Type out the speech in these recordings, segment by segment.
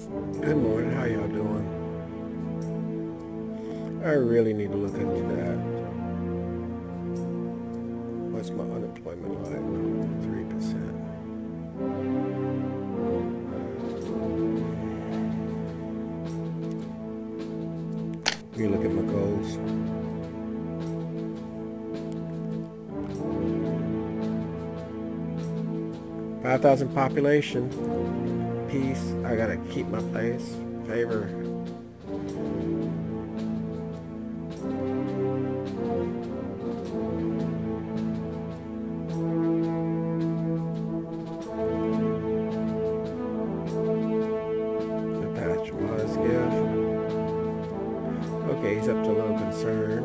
Good morning, how y'all doing? I really need to look into that. What's my unemployment like? 3%. Let me look at my goals. $5,000 population. Peace. I gotta keep my place. Favor. Patch modest gift. Okay, he's up to low concern.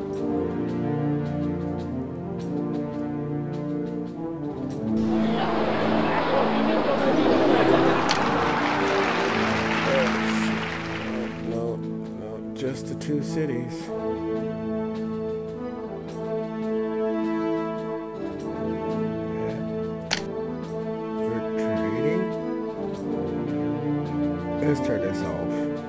Just the 2 cities. Yeah. We're trading. Let's turn this off.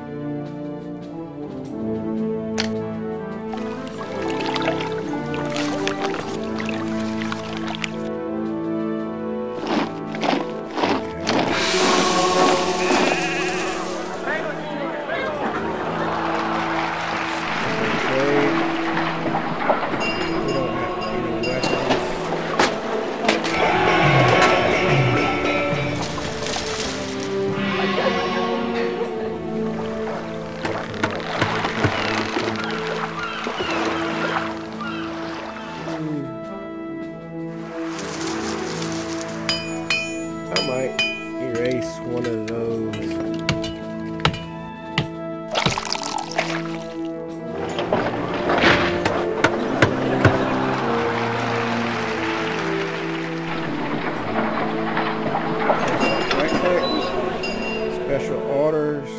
I might erase one of those. Right click. Special orders.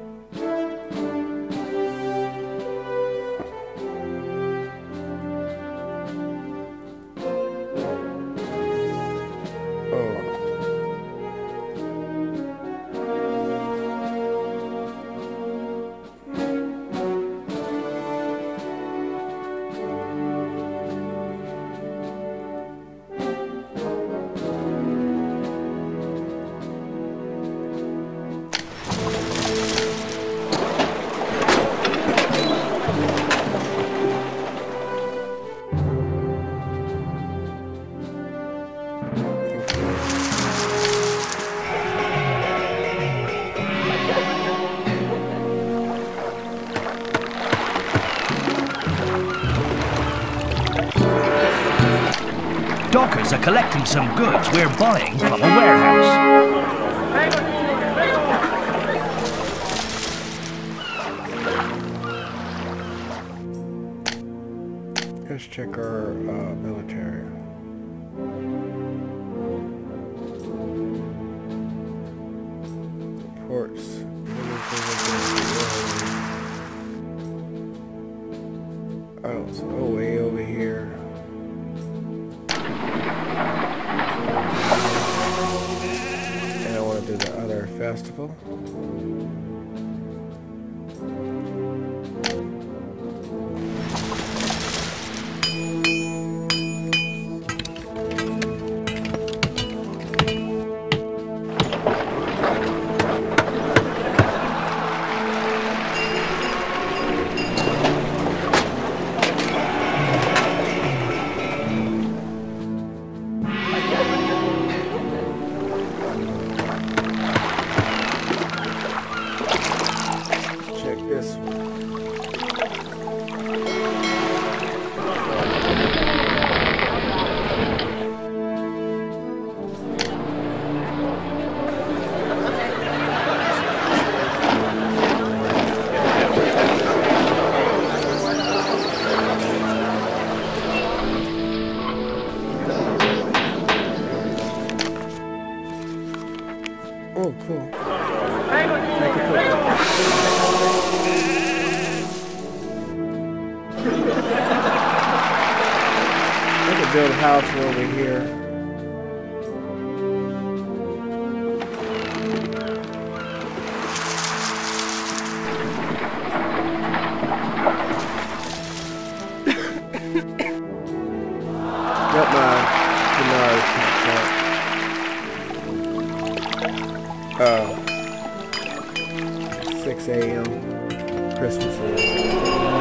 Dockers are collecting some goods we're buying from a warehouse. Let's check our military. Reports. Oh, so way over here. And I want to do the other festival. Oh, cool. I could build a house over here. 6 a.m. Christmas Eve.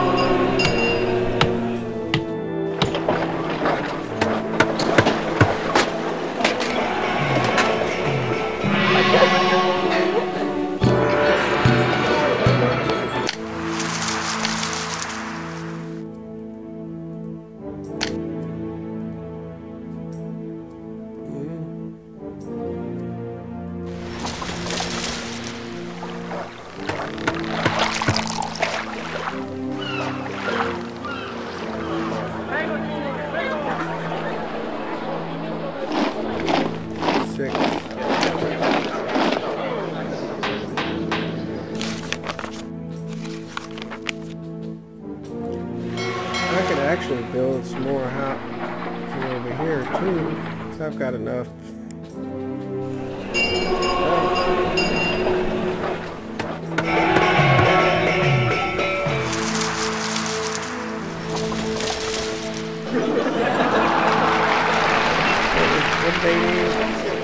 I could actually build some more houses over here too, because I've got enough. What they need?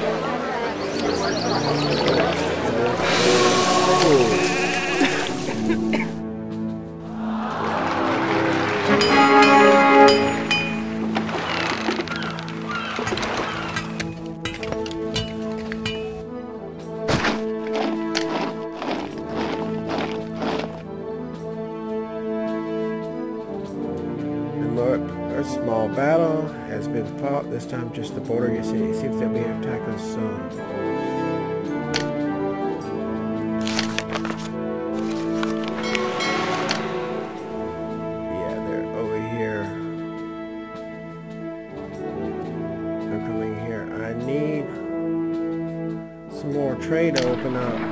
A small battle has been fought, this time just the border. You see, it seems to be attacking soon. Yeah, they're over here. They're coming here. I need some more trade to open up.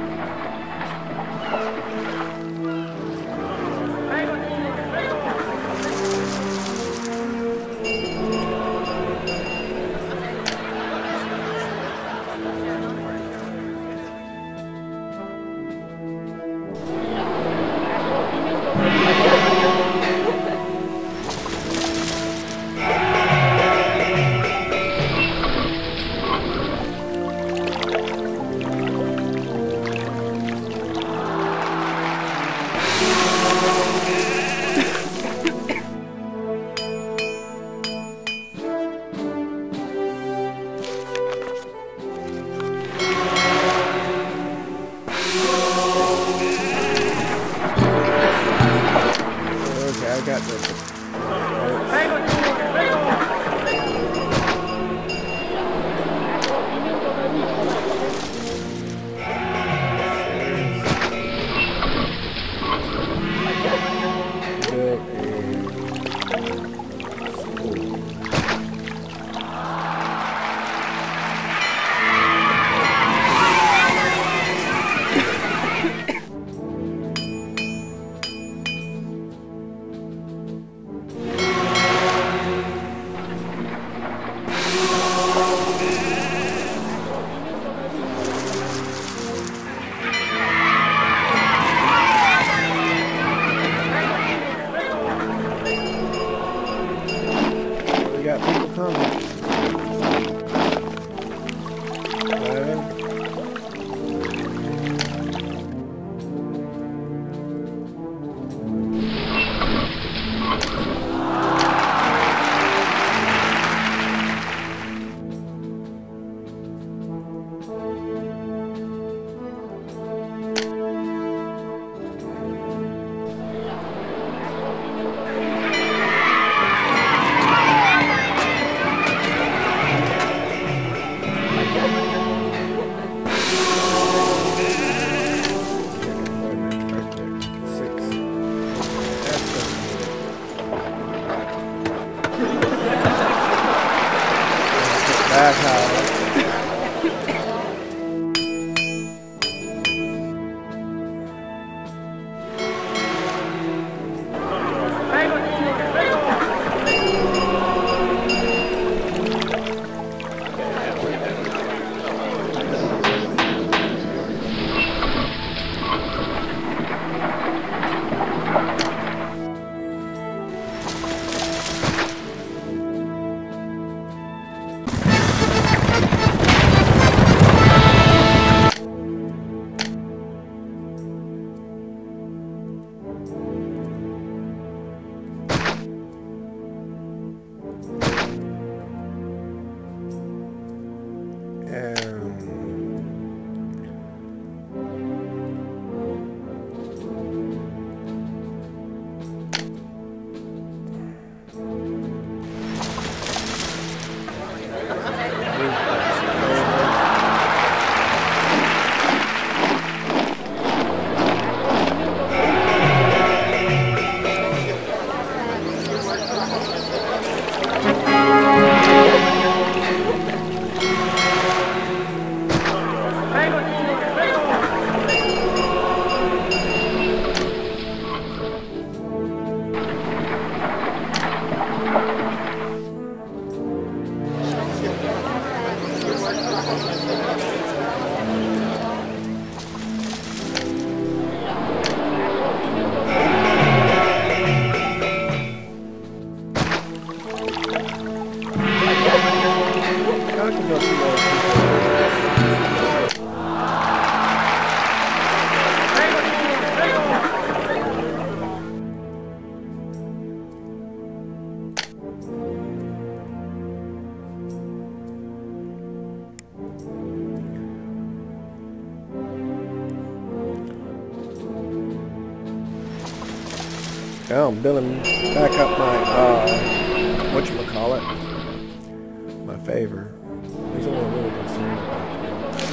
Now I'm building back up my, whatchamacallit, my favor. He's only a little concerned about me.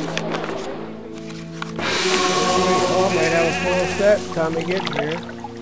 Oh, I might have a full set time to get here.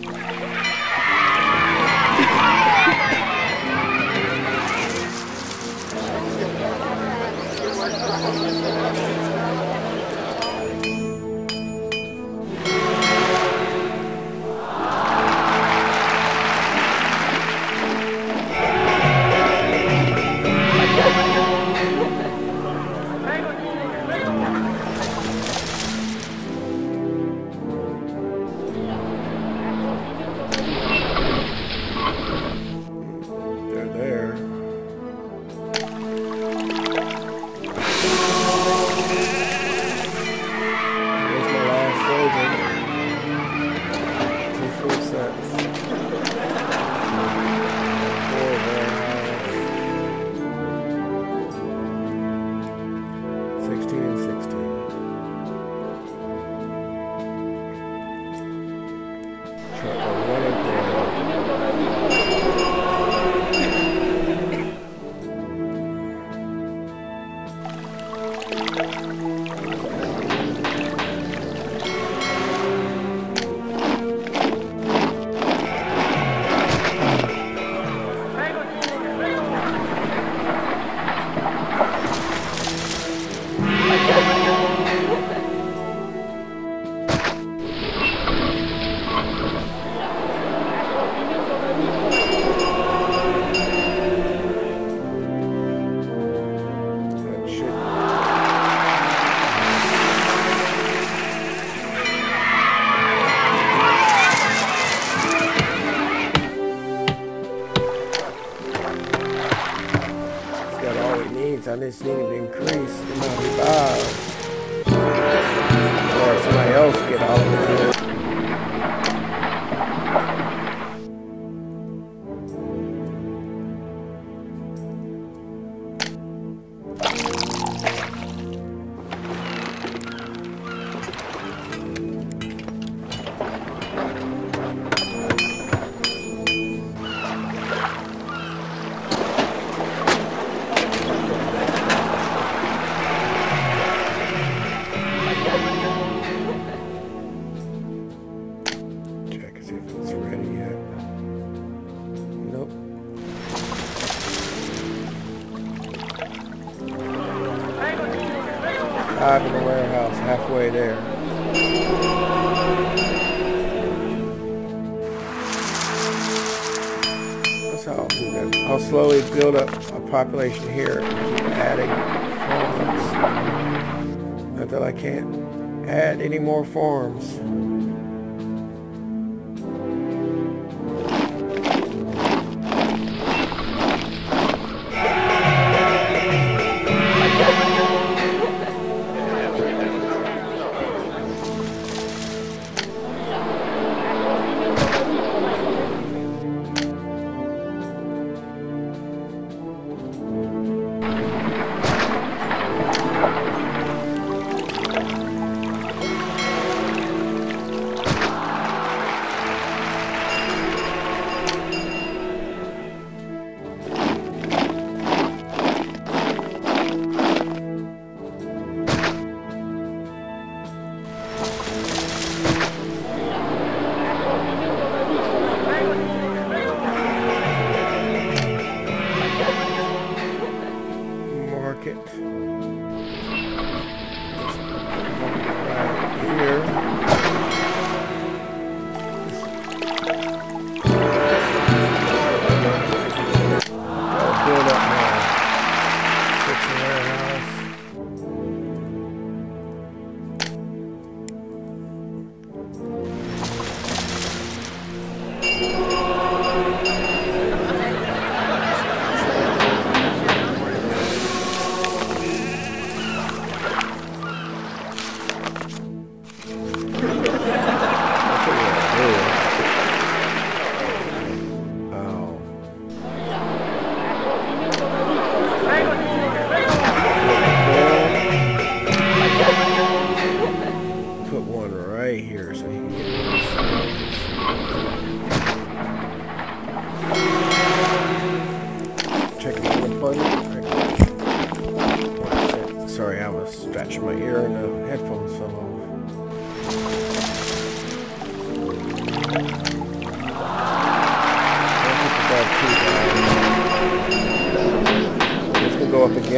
I just need to increase the amount of files. Or somebody else get all of it. In the warehouse, halfway there. That's how I'll do that. I'll slowly build up a population here and keep adding farms until I can't add any more farms.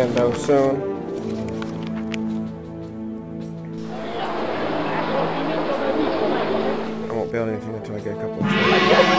again though soon. I won't build anything until I get a couple of trees.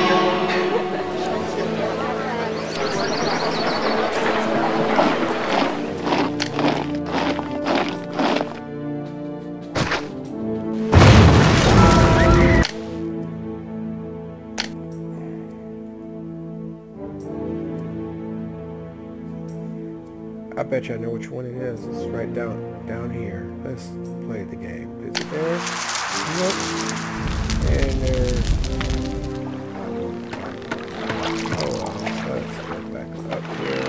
I bet you I know which one it is. It's right down here. Let's play the game. Is it there? Nope. And there's... Oh, let's go back up here.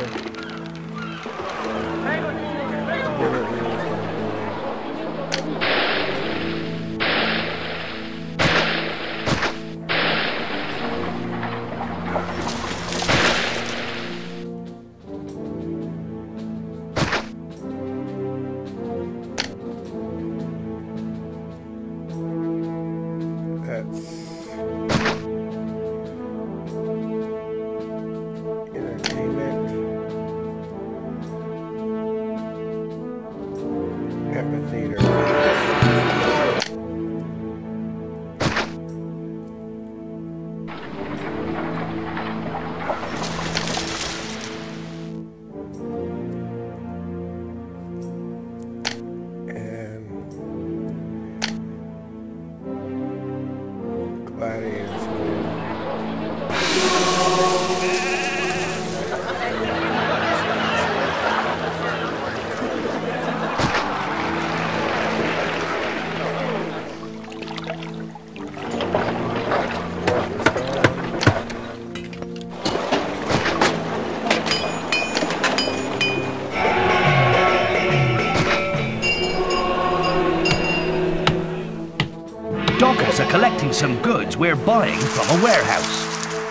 Dockers are collecting some goods we're buying from a warehouse.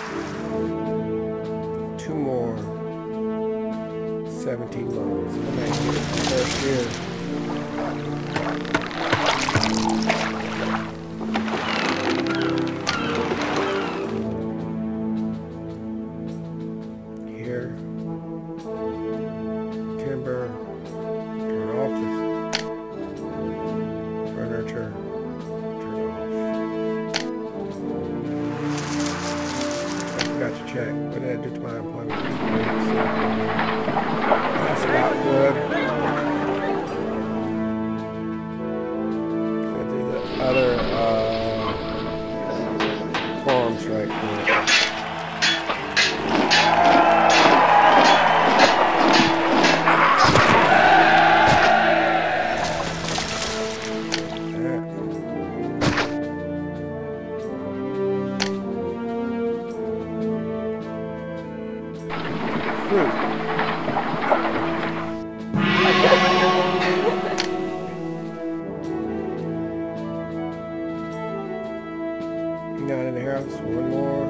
2 more. 17 months. I'm at first year. Here. Timber. Turn off this. Furniture. Check. What did I do to my employment? That's about good. I do the other forms right here. Not in the house, one more.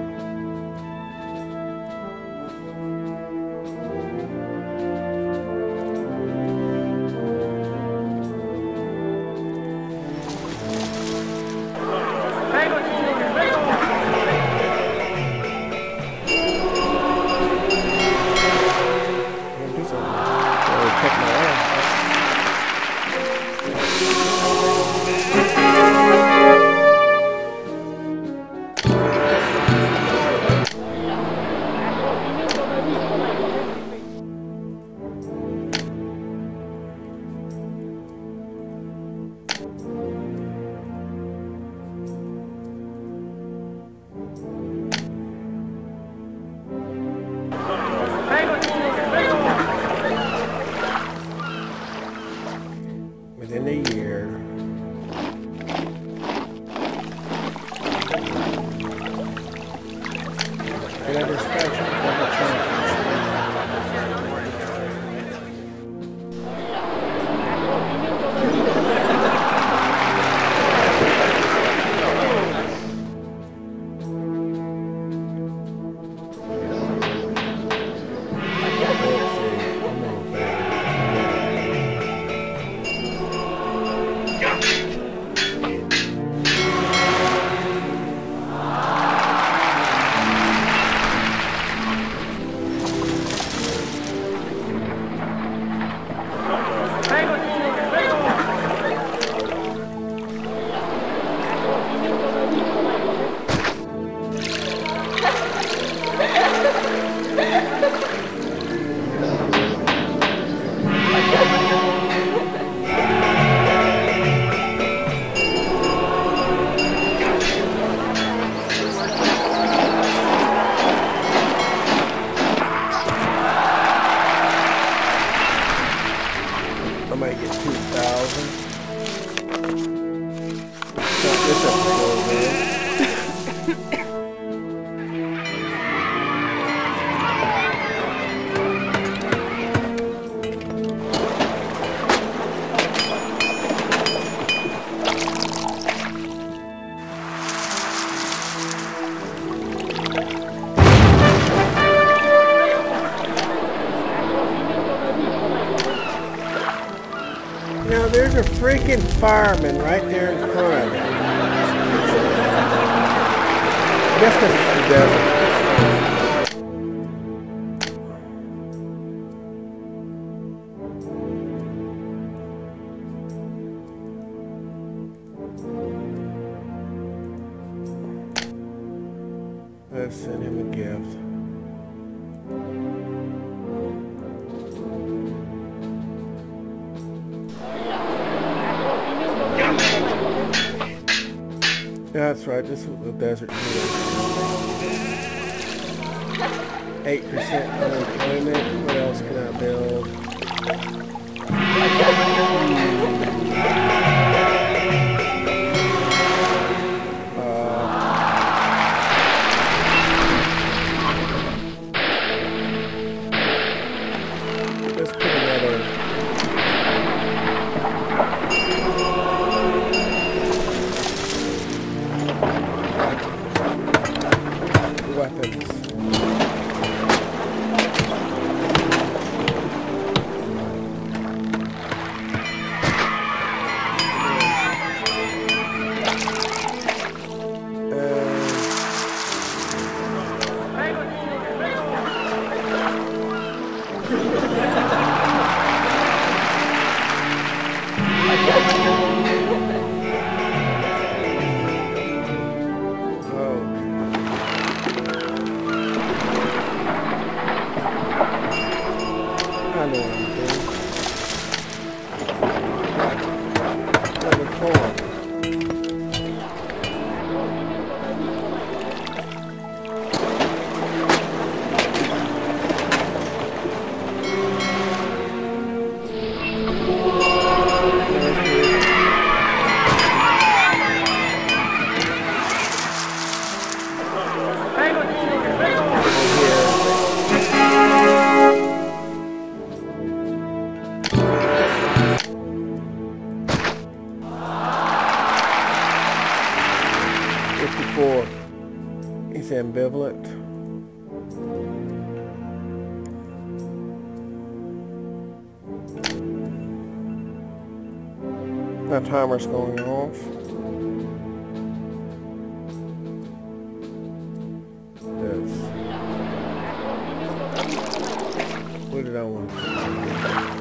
This episode, man. Now there's a freaking fireman right there in front. I guess because it's the desert. Let's send him a gift. Yeah, that's right. This is the desert. 8% unemployment. What else can I build? Let's put another. Weapons. I know what I'm doing. Number 4. He's ambivalent. My timer's going off. Yes. What did I want to do?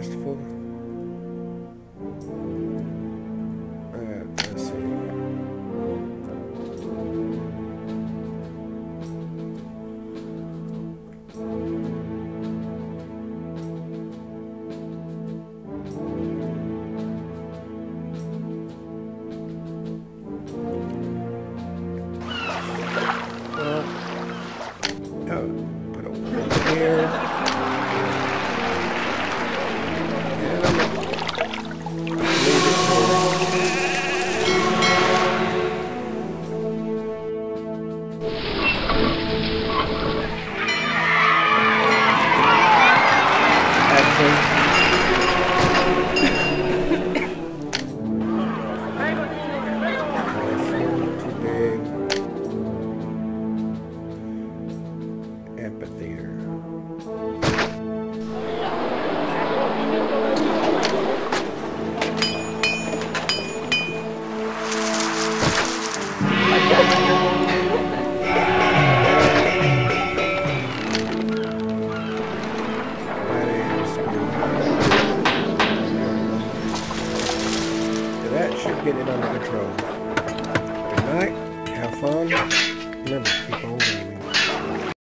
festival. Let's see. Put a one here. And I'm gonna leave it actually, too big. Amphitheater. That should get it under control. Good night. Have fun. Remember, keep on gaming.